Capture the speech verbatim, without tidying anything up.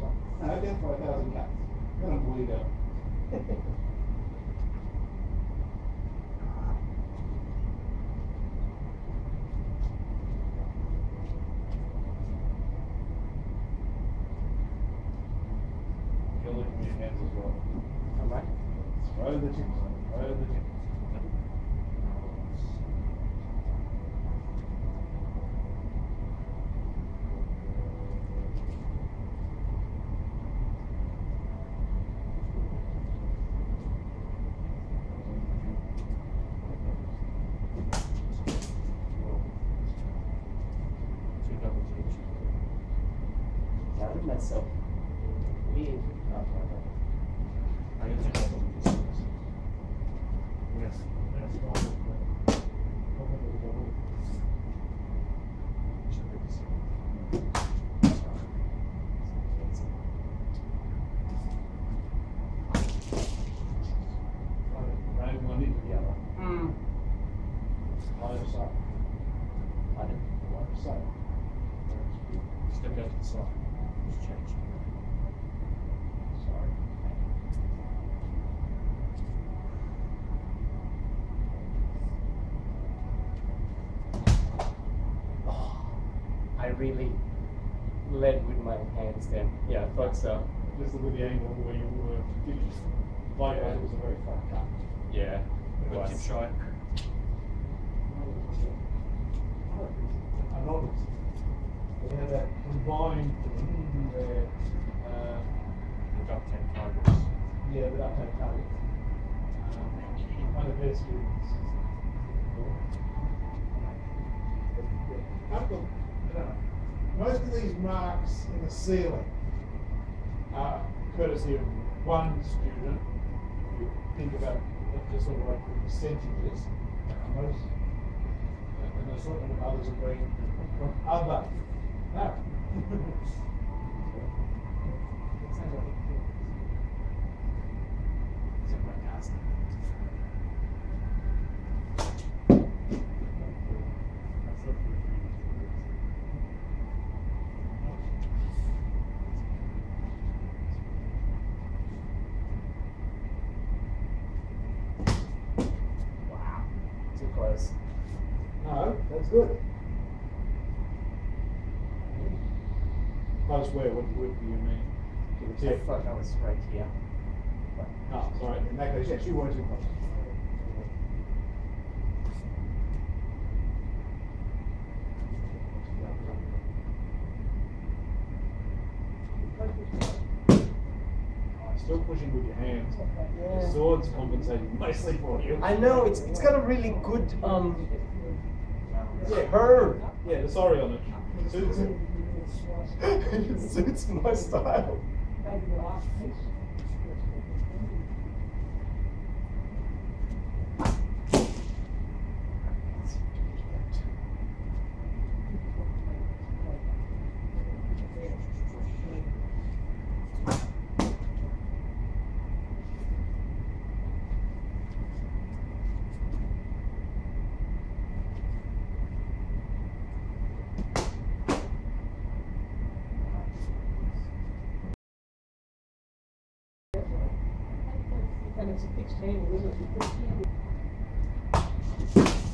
No, death by a thousand cuts. I don't believe that. You're looking at your hands as well. Am I? Right at the tip, right at the tip. Doubted myself. Weird. I can take all of this. Yes. Right, one into the other. Hmm. Either side. I didn't. Either side. Step out to the side. Just change. Sorry. Oh, I really led with my hands then. Yeah, I thought so. Just look at the angle where you were finished. Likewise, it was a very flat cut. Yeah, it Got was. tip shy. I noticed. We had that combined thing where, uh, The duck tank targets. yeah, the duct tape target. Um, one of their students. I've got, I don't know, most of these marks in the ceiling are courtesy of one student. If you think about it, just sort of like the percentages, most, and the sort of others are being from other. No. Wow. Too close. No, that's good. Close where? What, what do you mean? To the I tip? thought that was right here. But Oh, sorry. In that case, yes, you were too close. Oh, still pushing with your hands. Yeah. The sword's compensating nicely for you. I know it's it's got a really good um yeah, curve. Yeah, sorry on it. Suits it. It suits my style. And it's a fixed handle, isn't it?